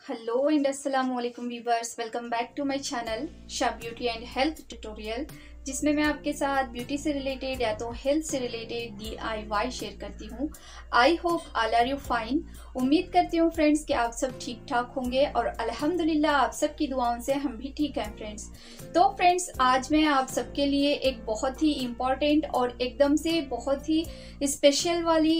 Hello and अस्सलाम वालेकुम viewers, welcome back to my channel Sha beauty and health tutorial, जिसमें मैं आपके साथ ब्यूटी से रिलेटेड या तो हेल्थ से रिलेटेड DIY शेयर करती हूँ। I hope all are you fine. उम्मीद करती हूँ फ्रेंड्स कि आप सब ठीक ठाक होंगे और अल्हम्दुलिल्लाह आप सब की दुआओं से हम भी ठीक हैं फ्रेंड्स। तो फ्रेंड्स, आज मैं आप सबके लिए एक बहुत ही इम्पॉर्टेंट और एकदम से बहुत ही स्पेशल वाली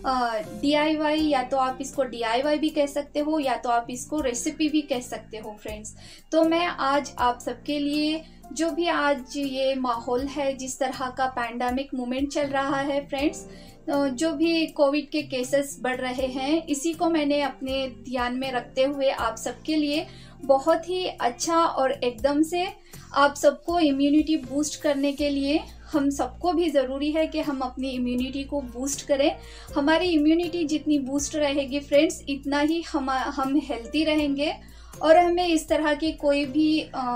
DIY, या तो आप इसको DIY भी कह सकते हो या तो आप इसको रेसिपी भी कह सकते हो फ्रेंड्स। तो मैं आज आप सबके लिए जो भी आज ये माहौल है, जिस तरह का पैंडेमिक मूवमेंट चल रहा है फ्रेंड्स, जो भी कोविड के केसेस बढ़ रहे हैं, इसी को मैंने अपने ध्यान में रखते हुए आप सबके लिए बहुत ही अच्छा और एकदम से आप सबको इम्यूनिटी बूस्ट करने के लिए हम सबको भी ज़रूरी है कि हम अपनी इम्यूनिटी को बूस्ट करें। हमारी इम्यूनिटी जितनी बूस्ट रहेगी फ्रेंड्स, इतना ही हम हेल्दी रहेंगे और हमें इस तरह की कोई भी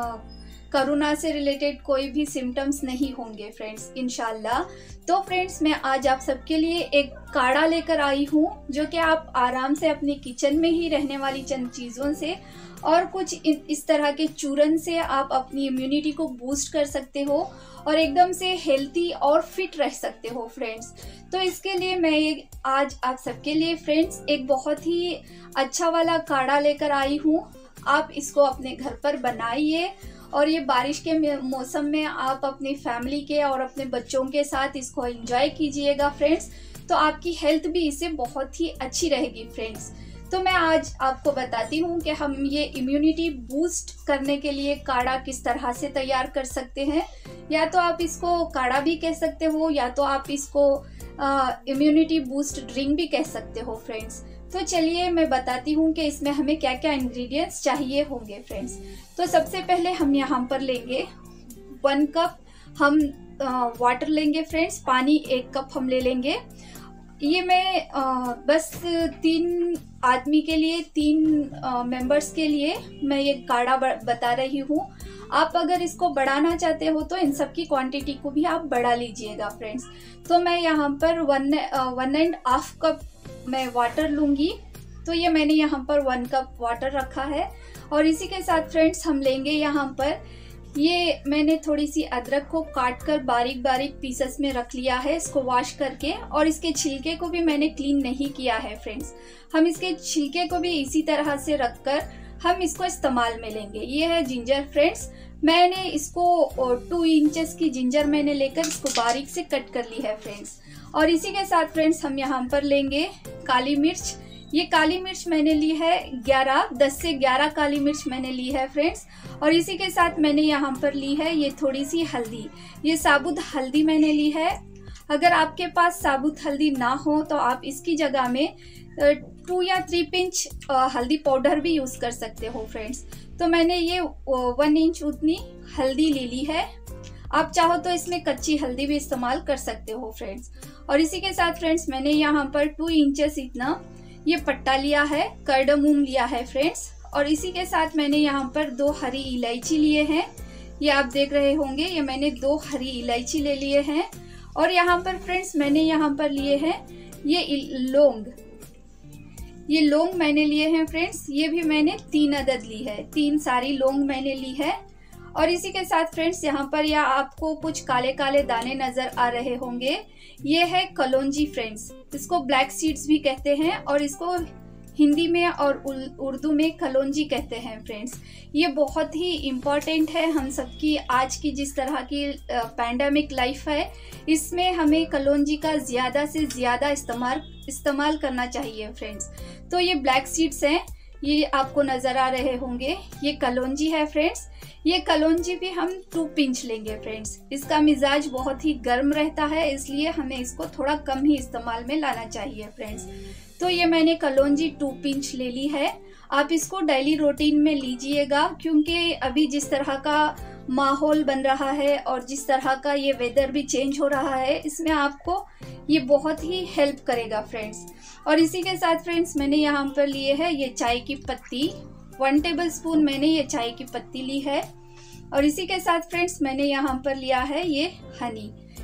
कोरोना से रिलेटेड कोई भी सिम्टम्स नहीं होंगे फ्रेंड्स, इंशाल्लाह। तो फ्रेंड्स, मैं आज आप सबके लिए एक काढ़ा लेकर आई हूँ, जो कि आप आराम से अपने किचन में ही रहने वाली चंद चीज़ों से और कुछ इस तरह के चूरन से आप अपनी इम्यूनिटी को बूस्ट कर सकते हो और एकदम से हेल्दी और फिट रह सकते हो फ्रेंड्स। तो इसके लिए मैं आज आप सबके लिए फ्रेंड्स एक बहुत ही अच्छा वाला काढ़ा लेकर आई हूँ। आप इसको अपने घर पर बनाइए और ये बारिश के मौसम में आप अपनी फैमिली के और अपने बच्चों के साथ इसको एंजॉय कीजिएगा फ्रेंड्स। तो आपकी हेल्थ भी इससे बहुत ही अच्छी रहेगी फ्रेंड्स। तो मैं आज आपको बताती हूँ कि हम ये इम्यूनिटी बूस्ट करने के लिए काढ़ा किस तरह से तैयार कर सकते हैं। या तो आप इसको काढ़ा भी कह सकते हो या तो आप इसको इम्यूनिटी बूस्ट ड्रिंक भी कह सकते हो फ्रेंड्स। तो चलिए मैं बताती हूँ कि इसमें हमें क्या क्या इंग्रेडिएंट्स चाहिए होंगे फ्रेंड्स। तो सबसे पहले हम यहाँ पर लेंगे 1 कप हम वाटर लेंगे फ्रेंड्स, पानी 1 कप हम ले लेंगे। ये मैं बस 3 आदमी के लिए, 3 मेंबर्स के लिए मैं ये काढ़ा बता रही हूँ। आप अगर इसको बढ़ाना चाहते हो तो इन सब की क्वांटिटी को भी आप बढ़ा लीजिएगा फ्रेंड्स। तो मैं यहाँ पर 1.5 कप मैं वाटर लूँगी। तो ये मैंने यहाँ पर 1 कप वाटर रखा है और इसी के साथ फ्रेंड्स हम लेंगे यहाँ पर, ये मैंने थोड़ी सी अदरक को काट कर बारीक बारीक पीसेस में रख लिया है, इसको वॉश करके, और इसके छिलके को भी मैंने क्लीन नहीं किया है फ्रेंड्स। हम इसके छिलके को भी इसी तरह से रखकर हम इसको इस्तेमाल में लेंगे। ये है जिंजर फ्रेंड्स, मैंने इसको 2 इंचेस की जिंजर मैंने लेकर इसको बारीक से कट कर ली है फ्रेंड्स। और इसी के साथ फ्रेंड्स हम यहाँ पर लेंगे काली मिर्च। ये काली मिर्च मैंने ली है 10 से 11 काली मिर्च मैंने ली है फ्रेंड्स। और इसी के साथ मैंने यहाँ पर ली है ये थोड़ी सी हल्दी, ये साबुत हल्दी मैंने ली है। अगर आपके पास साबुत हल्दी ना हो तो आप इसकी जगह में 2 या 3 पिंच हल्दी पाउडर भी यूज़ कर सकते हो फ्रेंड्स। तो मैंने ये 1 इंच उतनी हल्दी ले ली है। आप चाहो तो इसमें कच्ची हल्दी भी इस्तेमाल कर सकते हो फ्रेंड्स। और इसी के साथ फ्रेंड्स मैंने यहाँ पर 2 इंचेस इतना ये पट्टा लिया है, कार्डामोम लिया है फ्रेंड्स। और इसी के साथ मैंने यहाँ पर 2 हरी इलायची लिए हैं, ये आप देख रहे होंगे, ये मैंने 2 हरी इलायची ले लिए हैं। और यहाँ पर फ्रेंड्स मैंने यहाँ पर लिए हैं ये लौंग, ये लौंग मैंने लिए हैं फ्रेंड्स, ये भी मैंने 3 अदद ली है, 3 सारी लौंग मैंने ली है। और इसी के साथ फ्रेंड्स यहाँ पर या आपको कुछ काले काले दाने नजर आ रहे होंगे, ये है कलौंजी फ्रेंड्स, इसको ब्लैक सीड्स भी कहते हैं और इसको हिंदी में और उर्दू में कलौंजी कहते हैं फ्रेंड्स। ये बहुत ही इम्पॉर्टेंट है हम सबकी आज की जिस तरह की पैंडेमिक लाइफ है, इसमें हमें कलौंजी का ज़्यादा से ज़्यादा इस्तेमाल करना चाहिए फ्रेंड्स। तो ये ब्लैक सीड्स हैं, ये आपको नज़र आ रहे होंगे, ये कलौंजी है फ्रेंड्स। ये कलौंजी भी हम 2 पिंच लेंगे फ्रेंड्स। इसका मिजाज बहुत ही गर्म रहता है, इसलिए हमें इसको थोड़ा कम ही इस्तेमाल में लाना चाहिए फ्रेंड्स। तो ये मैंने कलौंजी 2 पिंच ले ली है। आप इसको डेली रूटीन में लीजिएगा, क्योंकि अभी जिस तरह का माहौल बन रहा है और जिस तरह का ये वेदर भी चेंज हो रहा है, इसमें आपको ये बहुत ही हेल्प करेगा फ्रेंड्स। और इसी के साथ फ्रेंड्स मैंने यहाँ पर लिए है ये चाय की पत्ती, 1 टेबल स्पून मैंने ये चाय की पत्ती ली है। और इसी के साथ फ्रेंड्स मैंने यहाँ पर लिया है ये हनी,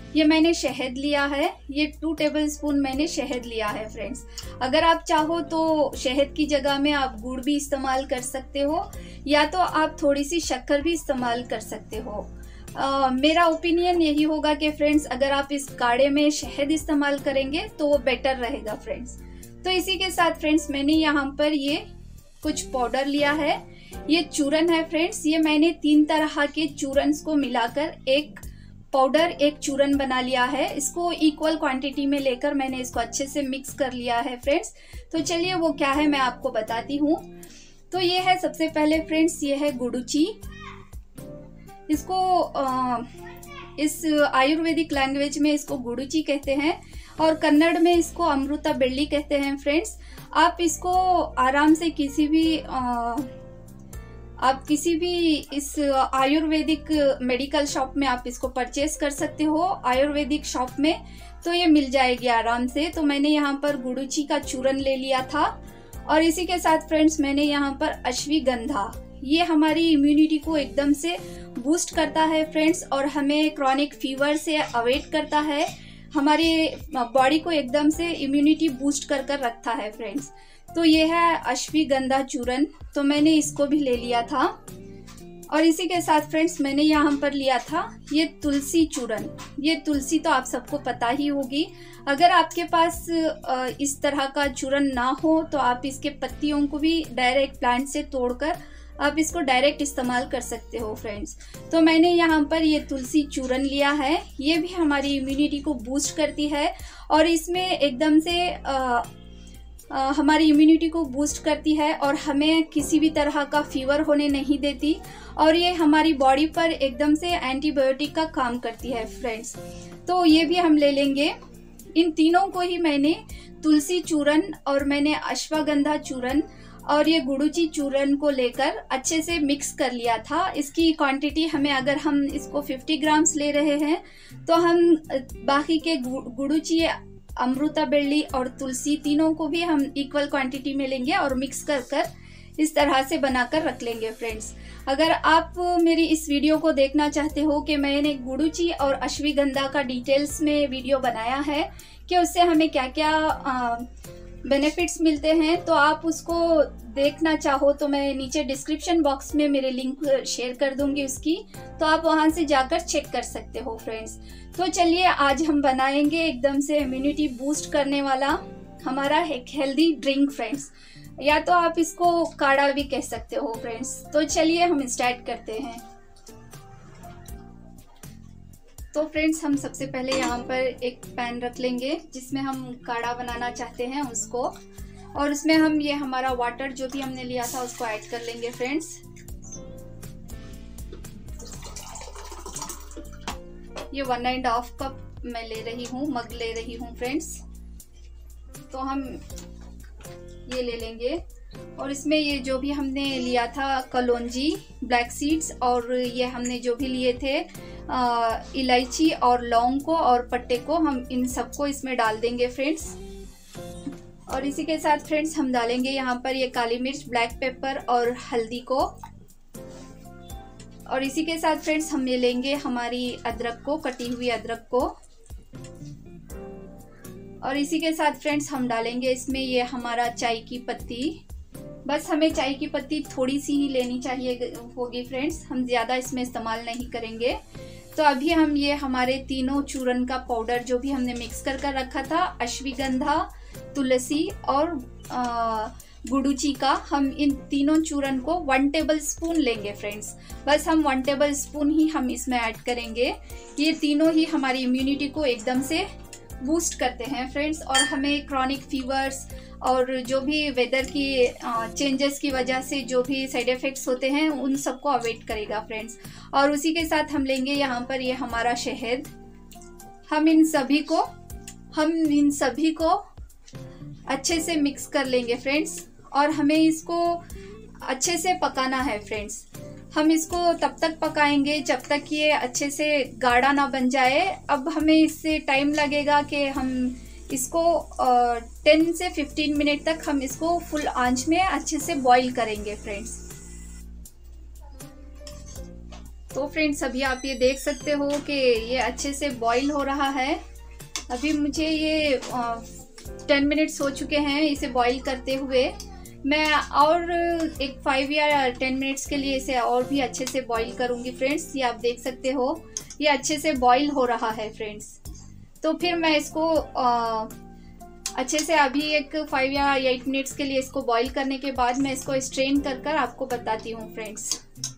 ये मैंने शहद लिया है, ये 2 टेबलस्पून मैंने शहद लिया है फ्रेंड्स। अगर आप चाहो तो शहद की जगह में आप गुड़ भी इस्तेमाल कर सकते हो, या तो आप थोड़ी सी शक्कर भी इस्तेमाल कर सकते हो। मेरा ओपिनियन यही होगा कि फ्रेंड्स अगर आप इस काढ़े में शहद इस्तेमाल करेंगे तो वो बेटर रहेगा फ्रेंड्स। तो इसी के साथ फ्रेंड्स मैंने यहाँ पर ये कुछ पाउडर लिया है, ये चूरन है फ्रेंड्स। ये मैंने 3 तरह के चूरन को मिलाकर एक पाउडर, एक चूरन बना लिया है। इसको इक्वल क्वांटिटी में लेकर मैंने इसको अच्छे से मिक्स कर लिया है फ्रेंड्स। तो चलिए वो क्या है मैं आपको बताती हूँ। तो ये है सबसे पहले फ्रेंड्स, ये है गुडुची। इसको इस आयुर्वेदिक लैंग्वेज में इसको गुडुची कहते हैं और कन्नड़ में इसको अमृता बेल्ली कहते हैं फ्रेंड्स। आप इसको आराम से किसी भी इस आयुर्वेदिक मेडिकल शॉप में आप इसको परचेस कर सकते हो, आयुर्वेदिक शॉप में तो ये मिल जाएगी आराम से। तो मैंने यहाँ पर गुडुची का चूरन ले लिया था और इसी के साथ फ्रेंड्स मैंने यहाँ पर अश्वगंधा, ये हमारी इम्यूनिटी को एकदम से बूस्ट करता है फ्रेंड्स और हमें क्रॉनिक फीवर से अवॉइड करता है, हमारे बॉडी को एकदम से इम्यूनिटी बूस्ट कर कर रखता है फ्रेंड्स। तो ये है अश्वगंधा चूरन, तो मैंने इसको भी ले लिया था। और इसी के साथ फ्रेंड्स मैंने यहाँ पर लिया था ये तुलसी चूरन। ये तुलसी तो आप सबको पता ही होगी। अगर आपके पास इस तरह का चूरन ना हो तो आप इसके पत्तियों को भी डायरेक्ट प्लांट से तोड़कर आप इसको डायरेक्ट इस्तेमाल कर सकते हो फ्रेंड्स। तो मैंने यहाँ पर ये तुलसी चूरन लिया है, ये भी हमारी इम्यूनिटी को बूस्ट करती है और इसमें एकदम से हमारी इम्यूनिटी को बूस्ट करती है और हमें किसी भी तरह का फीवर होने नहीं देती और ये हमारी बॉडी पर एकदम से एंटीबायोटिक का काम करती है फ्रेंड्स। तो ये भी हम ले लेंगे। इन तीनों को ही मैंने तुलसी चूरन और मैंने अश्वगंधा चूरन और ये गुडुची चूरन को लेकर अच्छे से मिक्स कर लिया था। इसकी क्वांटिटी हमें, अगर हम इसको 50 ग्राम्स ले रहे हैं तो हम बाकी के गुडुची, अमृता बेल्ली और तुलसी तीनों को भी हम इक्वल क्वांटिटी में लेंगे और मिक्स कर कर इस तरह से बनाकर रख लेंगे फ्रेंड्स। अगर आप मेरी इस वीडियो को देखना चाहते हो कि मैंने गुडुची और अश्वगंधा का डिटेल्स में वीडियो बनाया है कि उससे हमें क्या क्या बेनिफिट्स मिलते हैं, तो आप उसको देखना चाहो तो मैं नीचे डिस्क्रिप्शन बॉक्स में मेरे लिंक शेयर कर दूंगी उसकी, तो आप वहां से जाकर चेक कर सकते हो फ्रेंड्स। तो चलिए आज हम बनाएंगे एकदम से इम्यूनिटी बूस्ट करने वाला हमारा एक हेल्दी ड्रिंक फ्रेंड्स, या तो आप इसको काढ़ा भी कह सकते हो फ्रेंड्स। तो चलिए हम स्टार्ट करते हैं। तो फ्रेंड्स हम सबसे पहले यहाँ पर एक पैन रख लेंगे जिसमें हम काढ़ा बनाना चाहते हैं उसको, और उसमें हम ये हमारा वाटर जो भी हमने लिया था उसको ऐड कर लेंगे फ्रेंड्स। ये 1.5 कप मैं ले रही हूँ, मग ले रही हूँ फ्रेंड्स। तो हम ये ले लेंगे और इसमें ये जो भी हमने लिया था कलौंजी, ब्लैक सीड्स और ये हमने जो भी लिए थे इलायची और लौंग को और पत्ते को, हम इन सबको इसमें डाल देंगे फ्रेंड्स। और इसी के साथ फ्रेंड्स हम डालेंगे यहाँ पर ये काली मिर्च, ब्लैक पेपर और हल्दी को। और इसी के साथ फ्रेंड्स हम ये लेंगे हमारी अदरक को, कटी हुई अदरक को। और इसी के साथ फ्रेंड्स हम डालेंगे इसमें ये हमारा चाय की पत्ती। बस हमें चाय की पत्ती थोड़ी सी ही लेनी चाहिए होगी फ्रेंड्स, हम ज़्यादा इसमें इस्तेमाल नहीं करेंगे। तो अभी हम ये हमारे तीनों चूरन का पाउडर जो भी हमने मिक्स कर कर रखा था, अश्वगंधा, तुलसी और गुडुची का, हम इन तीनों चूरन को 1 टेबल स्पून लेंगे फ्रेंड्स। बस हम 1 टेबल स्पून ही हम इसमें ऐड करेंगे। ये तीनों ही हमारी इम्यूनिटी को एकदम से बूस्ट करते हैं फ्रेंड्स और हमें क्रॉनिक फीवर्स और जो भी वेदर की चेंजेस की वजह से जो भी साइड इफ़ेक्ट्स होते हैं उन सबको अवॉइड करेगा फ्रेंड्स। और उसी के साथ हम लेंगे यहाँ पर ये हमारा शहद। हम इन सभी को अच्छे से मिक्स कर लेंगे फ्रेंड्स और हमें इसको अच्छे से पकाना है फ्रेंड्स। हम इसको तब तक पकाएंगे जब तक ये अच्छे से गाढ़ा ना बन जाए। अब हमें इससे टाइम लगेगा कि हम इसको 10 से 15 मिनट तक हम इसको फुल आंच में अच्छे से बॉईल करेंगे फ्रेंड्स। तो फ्रेंड्स अभी आप ये देख सकते हो कि ये अच्छे से बॉईल हो रहा है। अभी मुझे ये 10 मिनट्स हो चुके हैं इसे बॉईल करते हुए। मैं और एक 5 या 10 मिनट्स के लिए इसे और भी अच्छे से बॉईल करूंगी फ्रेंड्स। ये आप देख सकते हो ये अच्छे से बॉईल हो रहा है फ्रेंड्स। तो फिर मैं इसको अच्छे से अभी एक 5 या 8 मिनट्स के लिए इसको बॉईल करने के बाद मैं इसको स्ट्रेन कर कर आपको बताती हूँ फ्रेंड्स।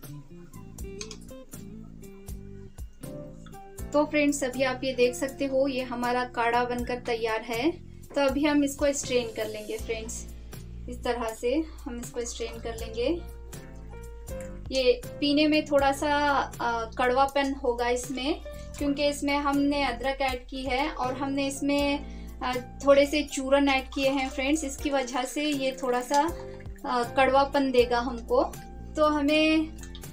तो फ्रेंड्स अभी आप ये देख सकते हो ये हमारा काढ़ा बनकर तैयार है। तो अभी हम इसको स्ट्रेन कर लेंगे फ्रेंड्स। इस तरह से हम इसको स्ट्रेन कर लेंगे। ये पीने में थोड़ा सा कड़वापन होगा इसमें, क्योंकि इसमें हमने अदरक ऐड की है और हमने इसमें थोड़े से चूरन ऐड किए हैं फ्रेंड्स। इसकी वजह से ये थोड़ा सा कड़वापन देगा हमको। तो हमें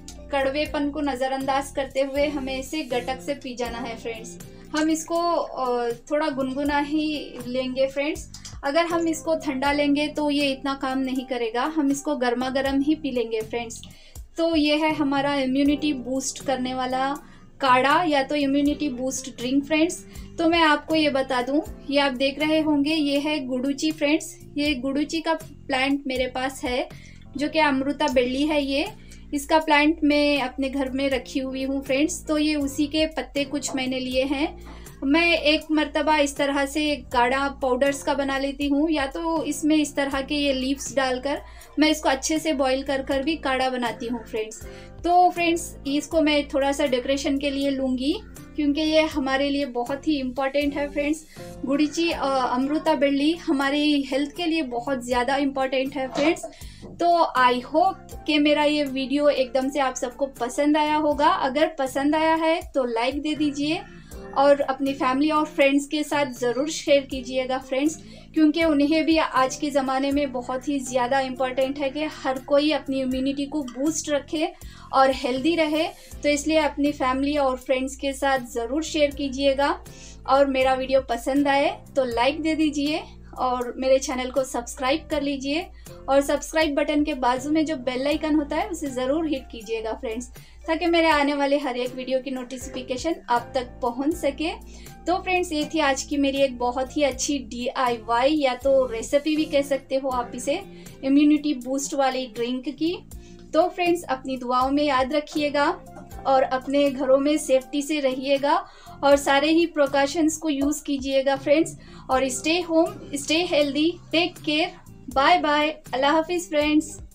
कड़वेपन को नज़रअंदाज करते हुए हमें इसे गटक से पी जाना है फ्रेंड्स। हम इसको थोड़ा गुनगुना ही लेंगे फ्रेंड्स। अगर हम इसको ठंडा लेंगे तो ये इतना काम नहीं करेगा, हम इसको गर्मा गर्म ही पी लेंगे फ्रेंड्स। तो ये है हमारा इम्यूनिटी बूस्ट करने वाला काढ़ा या तो इम्यूनिटी बूस्ट ड्रिंक फ्रेंड्स। तो मैं आपको ये बता दूं, ये आप देख रहे होंगे ये है गुडुची फ्रेंड्स। ये गुडुची का प्लांट मेरे पास है जो कि अमृता बेली है। ये इसका प्लांट मैं अपने घर में रखी हुई हूँ फ्रेंड्स। तो ये उसी के पत्ते कुछ मैंने लिए हैं। मैं एक मर्तबा इस तरह से काढ़ा पाउडर्स का बना लेती हूँ, या तो इसमें इस तरह के ये लीव्स डालकर मैं इसको अच्छे से बॉईल कर कर भी काढ़ा बनाती हूँ फ्रेंड्स। तो फ्रेंड्स इसको मैं थोड़ा सा डेकोरेशन के लिए लूँगी, क्योंकि ये हमारे लिए बहुत ही इम्पॉर्टेंट है फ्रेंड्स। गुडुची अमृता बेली हमारी हेल्थ के लिए बहुत ज़्यादा इम्पॉर्टेंट है फ्रेंड्स। तो आई होप कि मेरा ये वीडियो एकदम से आप सबको पसंद आया होगा। अगर पसंद आया है तो लाइक दे दीजिए और अपनी फैमिली और फ्रेंड्स के साथ ज़रूर शेयर कीजिएगा फ्रेंड्स, क्योंकि उन्हें भी आज के ज़माने में बहुत ही ज़्यादा इम्पॉर्टेंट है कि हर कोई अपनी इम्यूनिटी को बूस्ट रखे और हेल्दी रहे। तो इसलिए अपनी फैमिली और फ्रेंड्स के साथ ज़रूर शेयर कीजिएगा। और मेरा वीडियो पसंद आए तो लाइक दे दीजिए और मेरे चैनल को सब्सक्राइब कर लीजिए, और सब्सक्राइब बटन के बाजू में जो बेल आइकन होता है उसे ज़रूर हिट कीजिएगा फ्रेंड्स, ताकि मेरे आने वाले हर एक वीडियो की नोटिफिकेशन आप तक पहुंच सके। तो फ्रेंड्स ये थी आज की मेरी एक बहुत ही अच्छी DIY या तो रेसिपी भी कह सकते हो आप इसे, इम्यूनिटी बूस्ट वाली ड्रिंक की। तो फ्रेंड्स अपनी दुआओं में याद रखिएगा और अपने घरों में सेफ्टी से रहिएगा और सारे ही प्रिकॉशंस को यूज़ कीजिएगा फ्रेंड्स। और stay home, stay healthy, take care, bye bye, अल्लाह हाफिज़ फ्रेंड्स।